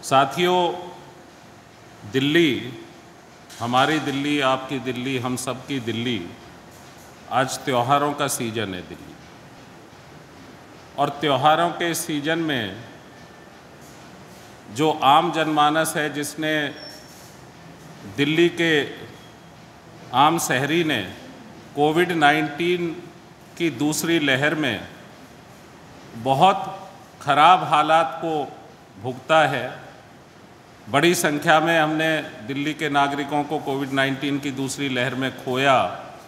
साथियों, दिल्ली, हमारी दिल्ली, आपकी दिल्ली, हम सब की दिल्ली, आज त्योहारों का सीज़न है दिल्ली। और त्योहारों के सीज़न में जो आम जनमानस है, जिसने दिल्ली के आम शहरी ने कोविड-19 की दूसरी लहर में बहुत ख़राब हालात को भुगता है। बड़ी संख्या में हमने दिल्ली के नागरिकों को कोविड-19 की दूसरी लहर में खोया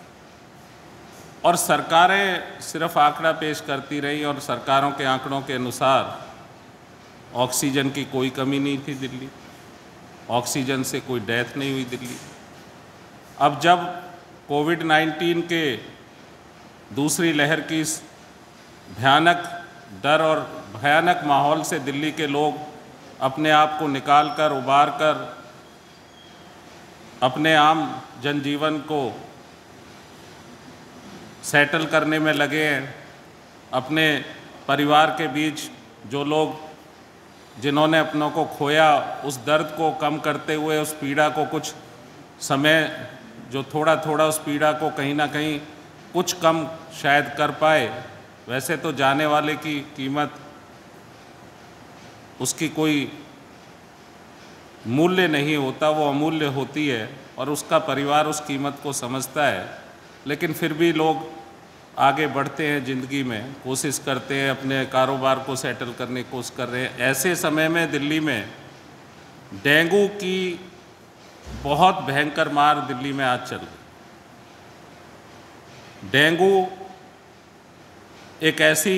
और सरकारें सिर्फ आंकड़ा पेश करती रही और सरकारों के आंकड़ों के अनुसार ऑक्सीजन की कोई कमी नहीं थी दिल्ली, ऑक्सीजन से कोई डेथ नहीं हुई दिल्ली। अब जब कोविड-19 के दूसरी लहर की इस भयानक डर और भयानक माहौल से दिल्ली के लोग अपने आप को निकाल कर, उबार कर अपने आम जनजीवन को सेटल करने में लगे हैं। अपने परिवार के बीच जो लोग जिन्होंने अपनों को खोया, उस दर्द को कम करते हुए, उस पीड़ा को कुछ समय जो थोड़ा थोड़ा उस पीड़ा को कहीं ना कहीं कुछ कम शायद कर पाए। वैसे तो जाने वाले की कीमत, उसकी कोई मूल्य नहीं होता, वो अमूल्य होती है और उसका परिवार उस कीमत को समझता है। लेकिन फिर भी लोग आगे बढ़ते हैं ज़िंदगी में, कोशिश करते हैं, अपने कारोबार को सेटल करने की कोशिश कर रहे हैं। ऐसे समय में दिल्ली में डेंगू की बहुत भयंकर मार दिल्ली में आज चल रही। डेंगू एक ऐसी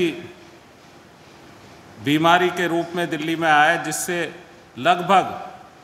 बीमारी के रूप में दिल्ली में आया जिससे लगभग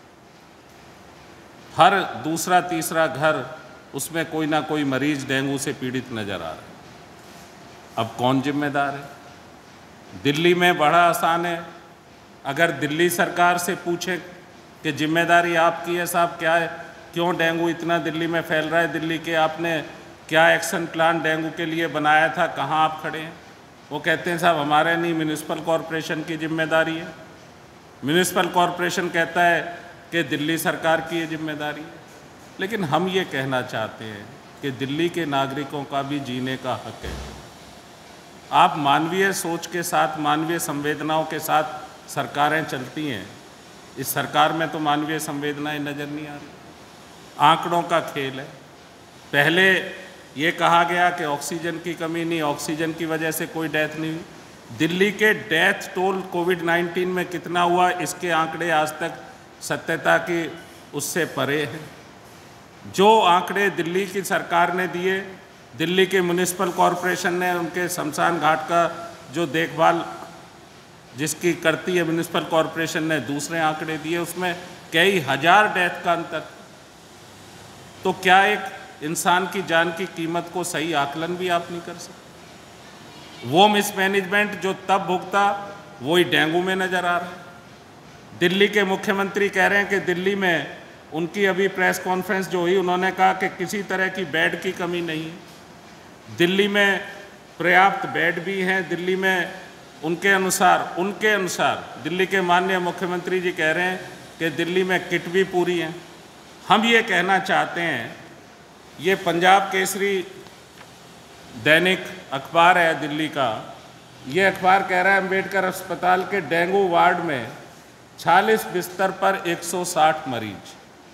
हर दूसरा तीसरा घर, उसमें कोई ना कोई मरीज डेंगू से पीड़ित नज़र आ रहा है। अब कौन जिम्मेदार है? दिल्ली में बड़ा आसान है, अगर दिल्ली सरकार से पूछें कि जिम्मेदारी आपकी है साहब, क्या है, क्यों डेंगू इतना दिल्ली में फैल रहा है, दिल्ली के आपने क्या एक्शन प्लान डेंगू के लिए बनाया था, कहाँ आप खड़े हैं? वो कहते हैं साहब हमारे नहीं, म्यूनिसिपल कॉरपोरेशन की जिम्मेदारी है। म्यूनिसिपल कॉरपोरेशन कहता है कि दिल्ली सरकार की ये जिम्मेदारी है। लेकिन हम ये कहना चाहते हैं कि दिल्ली के नागरिकों का भी जीने का हक है। आप मानवीय सोच के साथ, मानवीय संवेदनाओं के साथ सरकारें चलती हैं। इस सरकार में तो मानवीय संवेदनाएं नज़र नहीं आ रही, आंकड़ों का खेल है। पहले ये कहा गया कि ऑक्सीजन की कमी नहीं, ऑक्सीजन की वजह से कोई डेथ नहीं हुई। दिल्ली के डेथ टोल कोविड-19 में कितना हुआ, इसके आंकड़े आज तक सत्यता की उससे परे हैं। जो आंकड़े दिल्ली की सरकार ने दिए, दिल्ली के म्यूनिसिपल कॉरपोरेशन ने उनके शमशान घाट का जो देखभाल जिसकी करती है म्यूनिसिपल कॉरपोरेशन ने दूसरे आंकड़े दिए, उसमें कई हज़ार डेथ का अंतर। तो क्या एक इंसान की जान की कीमत को सही आकलन भी आप नहीं कर सकते? वो मिसमैनेजमेंट जो तब भुगता, वही डेंगू में नज़र आ रहा है। दिल्ली के मुख्यमंत्री कह रहे हैं कि दिल्ली में उनकी अभी प्रेस कॉन्फ्रेंस जो हुई, उन्होंने कहा कि किसी तरह की बेड की कमी नहीं है। दिल्ली में पर्याप्त बेड भी हैं। दिल्ली में उनके अनुसार दिल्ली के माननीय मुख्यमंत्री जी कह रहे हैं कि दिल्ली में किट भी पूरी हैं। हम ये कहना चाहते हैं, ये पंजाब केसरी दैनिक अखबार है दिल्ली का, ये अखबार कह रहा है अम्बेडकर अस्पताल के डेंगू वार्ड में 46 बिस्तर पर 160 मरीज।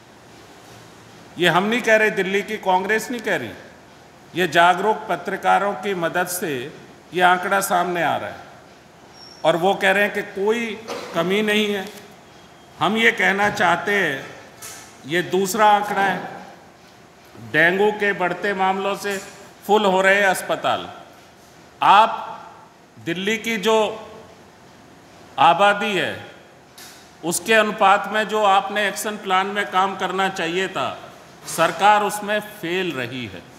ये हम नहीं कह रहे, दिल्ली की कांग्रेस नहीं कह रही, ये जागरूक पत्रकारों की मदद से ये आंकड़ा सामने आ रहा है और वो कह रहे हैं कि कोई कमी नहीं है। हम ये कहना चाहते हैं, ये दूसरा आंकड़ा है, डेंगू के बढ़ते मामलों से फुल हो रहे अस्पताल। आप दिल्ली की जो आबादी है उसके अनुपात में जो आपने एक्शन प्लान में काम करना चाहिए था, सरकार उसमें फेल रही है।